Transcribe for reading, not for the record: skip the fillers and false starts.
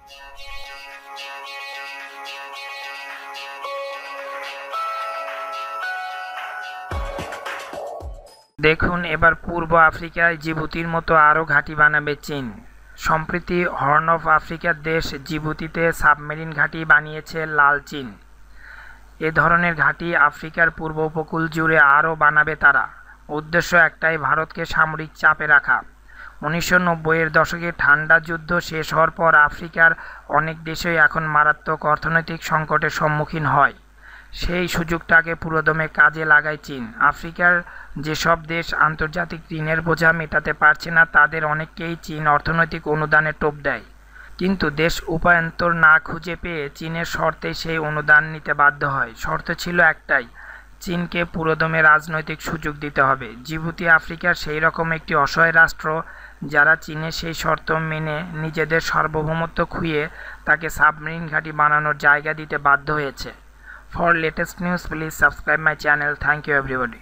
দেখুন এবার পূর্ব আফ্রিকায় জিবুতির মতো আরও ঘাঁটি বানাবে চীন। সম্প্রতি হর্ন অফ আফ্রিকার দেশ জিবুতিতে সাবমেরিন ঘাঁটি বানিয়েছে লাল চীন। এ ধরনের ঘাঁটি আফ্রিকার পূর্ব উপকূল জুড়ে আরও বানাবে তারা। উদ্দেশ্য একটাই, ভারতকে সামরিক চাপে রাখা। 1990-এর দশকে ঠান্ডা যুদ্ধ শেষ হওয়ার পর আফ্রিকার অনেক দেশই এখন মারাত্মক অর্থনৈতিক সংকটের সম্মুখীন হয়। সেই সুযোগটাকে পুরোদমে কাজে লাগায় চীন। আফ্রিকার যেসব দেশ আন্তর্জাতিক ঋণের বোঝা মেটাতে পারছে না তাদের অনেককেই চীন অর্থনৈতিক অনুদানে টোপ দেয়। কিন্তু দেশ উপায়ান্তর না খুঁজে পেয়ে চীনের শর্তে সেই অনুদান নিতে বাধ্য হয়। শর্ত ছিল একটাই, চীনকে পুরোদমে রাজনৈতিক সুযোগ দিতে হবে। জিবুতি আফ্রিকার সেই রকম একটি অসহায় রাষ্ট্র যারা চীনের সেই শর্ত মেনে নিজেদের সার্বভৌমত্ব খুইয়ে তাকে সাবমেরিন ঘাঁটি বানানোর জায়গা দিতে বাধ্য হয়েছে। For latest news, please subscribe my channel. Thank you everybody.